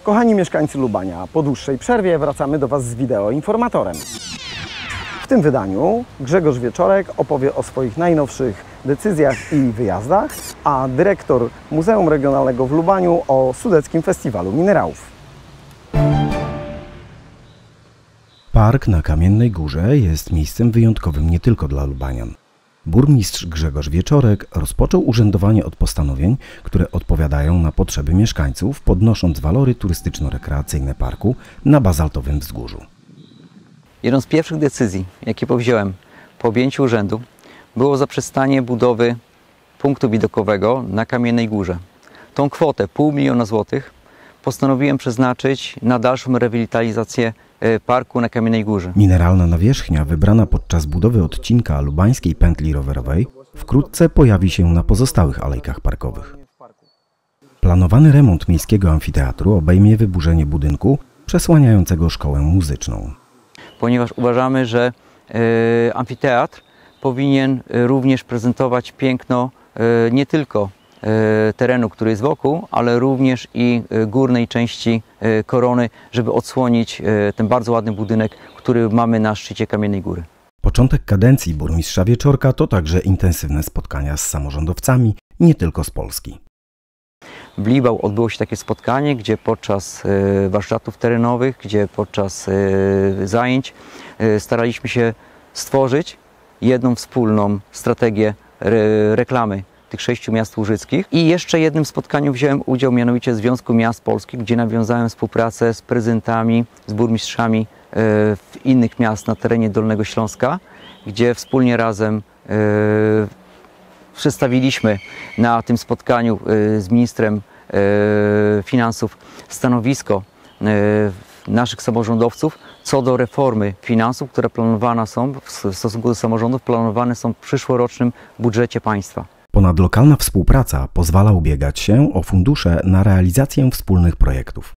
Kochani mieszkańcy Lubania, po dłuższej przerwie wracamy do Was z wideoinformatorem. W tym wydaniu Grzegorz Wieczorek opowie o swoich najnowszych decyzjach i wyjazdach, a dyrektor Muzeum Regionalnego w Lubaniu o Sudeckim Festiwalu Minerałów. Park na Kamiennej Górze jest miejscem wyjątkowym nie tylko dla lubanian. Burmistrz Grzegorz Wieczorek rozpoczął urzędowanie od postanowień, które odpowiadają na potrzeby mieszkańców, podnosząc walory turystyczno-rekreacyjne parku na bazaltowym wzgórzu. Jedną z pierwszych decyzji, jakie powziąłem po objęciu urzędu, było zaprzestanie budowy punktu widokowego na Kamiennej Górze. Tą kwotę, 500 000 złotych, postanowiłem przeznaczyć na dalszą rewitalizację parku na Kamiennej Górze. Mineralna nawierzchnia wybrana podczas budowy odcinka lubańskiej pętli rowerowej wkrótce pojawi się na pozostałych alejkach parkowych. Planowany remont miejskiego amfiteatru obejmie wyburzenie budynku przesłaniającego szkołę muzyczną. Ponieważ uważamy, że amfiteatr powinien również prezentować piękno nie tylko terenu, który jest wokół, ale również i górnej części korony, żeby odsłonić ten bardzo ładny budynek, który mamy na szczycie Kamiennej Góry. Początek kadencji burmistrza Wieczorka to także intensywne spotkania z samorządowcami, nie tylko z Polski. W Blibał odbyło się takie spotkanie, gdzie podczas warsztatów terenowych, gdzie podczas zajęć staraliśmy się stworzyć jedną wspólną strategię reklamy tych 6 miast łużyckich. I jeszcze jednym spotkaniu wziąłem udział, mianowicie Związku Miast Polskich, gdzie nawiązałem współpracę z prezydentami, z burmistrzami innych miast na terenie Dolnego Śląska, gdzie wspólnie razem przedstawiliśmy na tym spotkaniu z ministrem finansów stanowisko naszych samorządowców co do reformy finansów, które planowane są w stosunku do samorządów, planowane są w przyszłorocznym budżecie państwa. Ponadlokalna współpraca pozwala ubiegać się o fundusze na realizację wspólnych projektów.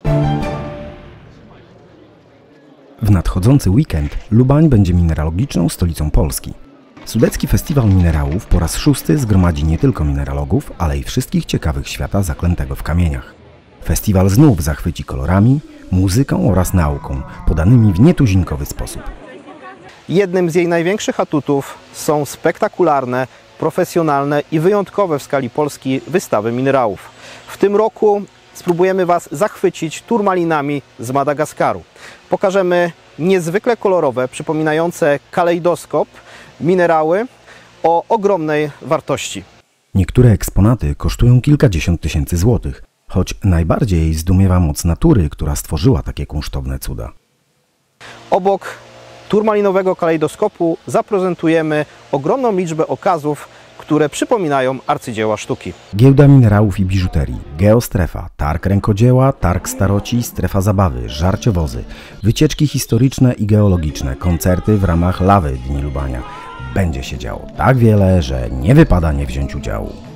W nadchodzący weekend Lubań będzie mineralogiczną stolicą Polski. Sudecki Festiwal Minerałów po raz 6. zgromadzi nie tylko mineralogów, ale i wszystkich ciekawych świata zaklętego w kamieniach. Festiwal znów zachwyci kolorami, muzyką oraz nauką, podanymi w nietuzinkowy sposób. Jednym z jej największych atutów są spektakularne, profesjonalne i wyjątkowe w skali Polski wystawy minerałów. W tym roku spróbujemy Was zachwycić turmalinami z Madagaskaru. Pokażemy niezwykle kolorowe, przypominające kalejdoskop minerały o ogromnej wartości. Niektóre eksponaty kosztują kilkadziesiąt tysięcy złotych, choć najbardziej zdumiewa moc natury, która stworzyła takie kunsztowne cuda. Obok turmalinowego kalejdoskopu zaprezentujemy ogromną liczbę okazów, które przypominają arcydzieła sztuki. Giełda minerałów i biżuterii, geostrefa, targ rękodzieła, targ staroci, strefa zabawy, żarciowozy, wycieczki historyczne i geologiczne, koncerty w ramach Lawy Dni Lubania. Będzie się działo tak wiele, że nie wypada nie wziąć udziału.